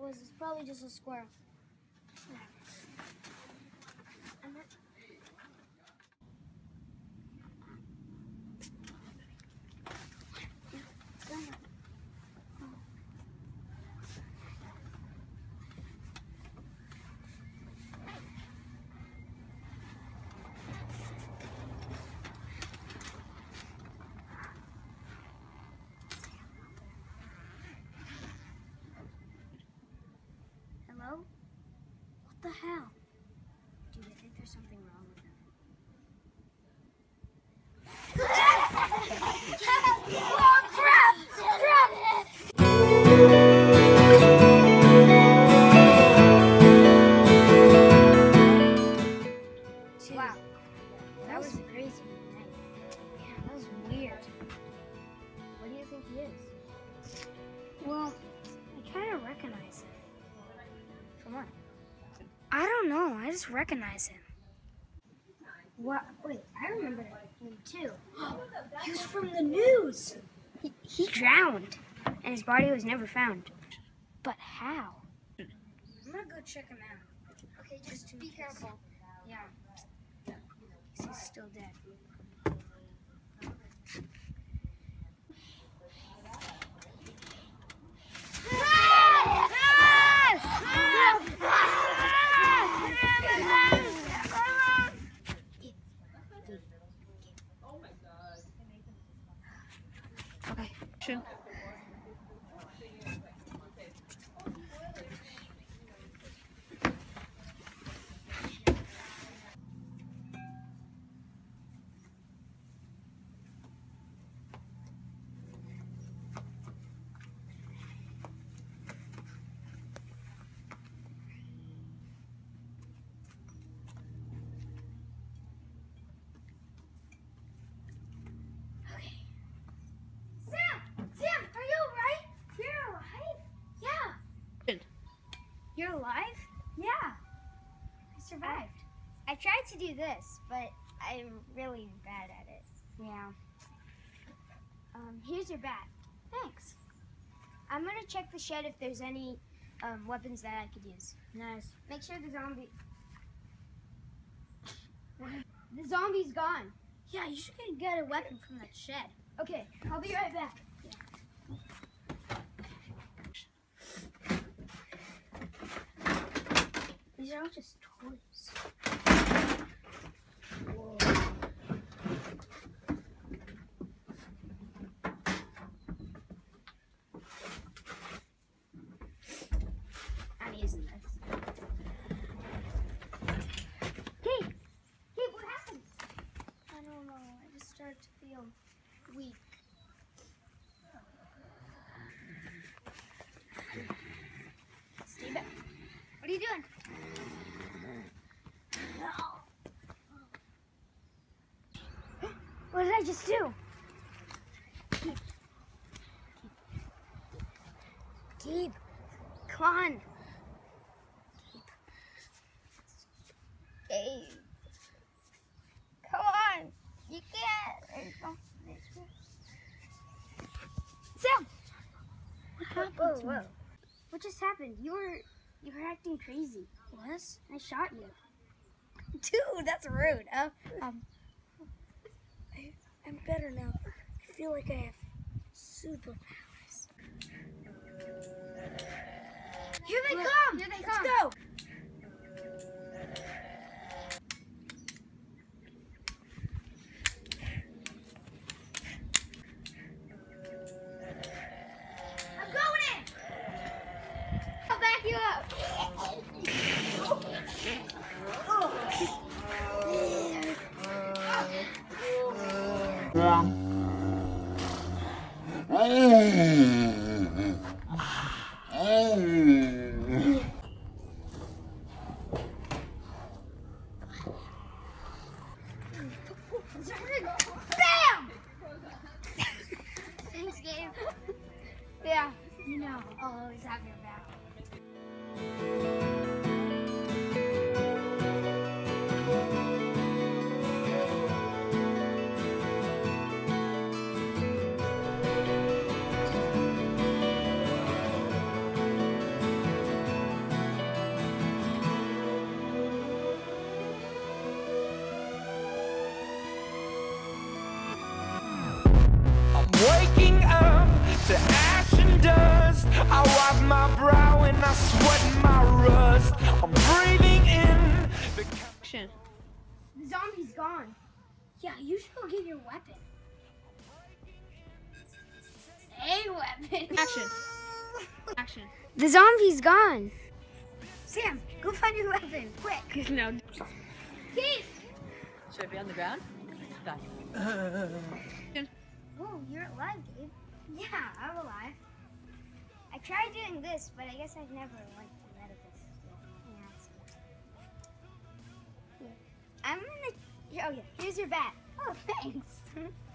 was. It's probably just a squirrel. Hello? What the hell? Dude, I think there's something wrong with him. Oh, crap! Wow, that was a crazy night. Yeah, that was weird. What do you think he is? Well, I kind of recognize him. From what? I don't know. I just recognize him. What? Wait, I remember him too. He was from the news. He drowned, and his body was never found. But how? I'm gonna go check him out. Okay, just be careful. Yeah. He's still dead. Okay. Sure. You're alive? Yeah. I survived. I tried to do this, but I'm really bad at it. Yeah. Here's your bat. Thanks. I'm gonna check the shed if there's any weapons that I could use. Nice. Make sure the zombie's gone. Yeah, you should get a weapon from that shed. Okay, I'll be right back. Yeah. These are all just toys. Whoa. I'm using this. Gabe! Gabe, what happened? I don't know. I just started to feel weak. Stay back. What are you doing? What did I just do? Keep. Come on. Keep. Come on. You can't. Sam. What happened? Whoa. What just happened? You were acting crazy. What? I shot you. Dude, that's rude. I'm better now. I feel like I have superpowers. Here they come! Here they come! Let's go! I'm going in! I'll back you up! Yeah, you should go get your weapon. A weapon. Action. Action. The zombie's gone. Sam, go find your weapon, quick. No. Keith! Should I be on the ground? Got you. Whoa, you're alive, Gabe. Yeah, I'm alive. I tried doing this, but I guess I've never went to medical school. Yeah. I'm gonna. Oh yeah, here's your bat. Oh, thanks.